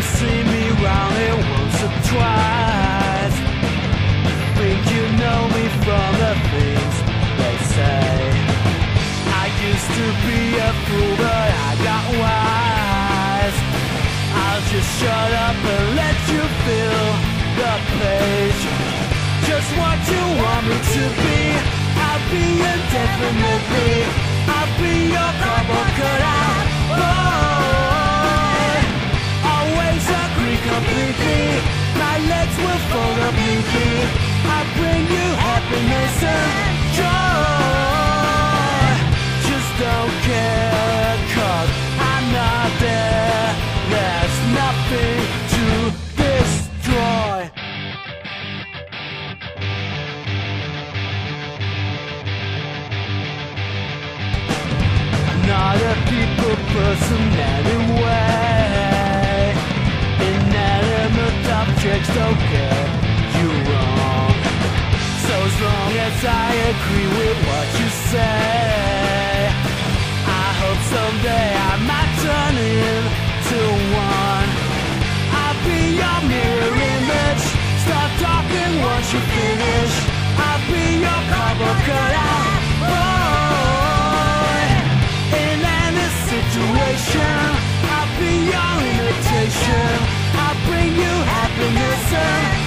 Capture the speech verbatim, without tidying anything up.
seen me round here once or twice. Think you know me from the things they say. I used to be a fool, but I got wise. I'll just shut up and let you fill the page. Just what you want me to be. I'll be indefinitely. I'll be your cardboard cutout boy. Always agree completely. My legs will fall up neatly. I'll bring you happiness and joy. Just don't care, cause I'm not there. There's nothing to destroy. Not a people person anyway. Inanimate objects don't get you wrong. So as long as I agree with what you say, I hope someday I might turn into one. I'll be your mirror image. Start talking once you finish. I'll be your cardboard cutout boy. In any situation, I'll be your imitation. I'll bring you happiness and